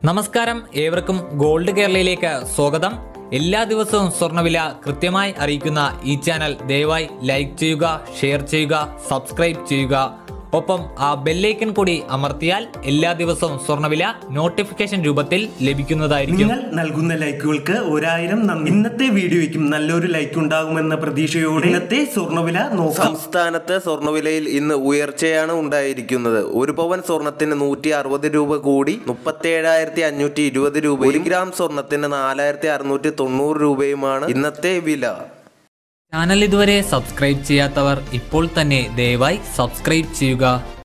നമസ്കാരം, ഏവർക്കും ഗോൾഡ് കേരളയിലേക്ക് സ്വാഗതം. എല്ലാ ദിവസവും സ്വർണ്ണവില കൃത്യമായി അറിയിക്കുന്ന ഈ ചാനൽ ദയവായി ലൈക്ക് ചെയ്യുക, ഷെയർ ചെയ്യുക, സബ്സ്ക്രൈബ് ചെയ്യുക. ഒപ്പം ആ ബെല്ലൈക്കൺ കൂടി അമർത്തിയാൽ എല്ലാ ദിവസവും സ്വർണ്ണവില നോട്ടിഫിക്കേഷൻ രൂപത്തിൽ ലഭിക്കുന്നതായിരിക്കും. നിങ്ങൾ നൽകുന്ന ലൈക്കുകൾക്ക് 1000 നന്ദി. ഇന്നത്തെ വീഡിയോയ്ക്കും നല്ലൊരു ലൈക്ക് ഉണ്ടാകുമെന്ന പ്രതീക്ഷയോടെ ഇന്നത്തെ സ്വർണ്ണവില നോക്കാം. സംസ്ഥാനത്ത് സ്വർണ്ണവിലയിൽ ഇന്ന് ഉയർച്ചയാണ് ഉണ്ടായിരിക്കുന്നത്. ഒരു പവൻ സ്വർണത്തിന് 160 രൂപ കൂടി 37,520 രൂപ. 1 ഗ്രാം സ്വർണത്തിന് 4,690 രൂപയുമാണ് ഇന്നത്തെ വില. ചാനൽ ഇതുവരെ സബ്സ്ക്രൈബ് ചെയ്യാത്തവർ ഇപ്പോൾ തന്നെ ദയവായി സബ്സ്ക്രൈബ് ചെയ്യുക.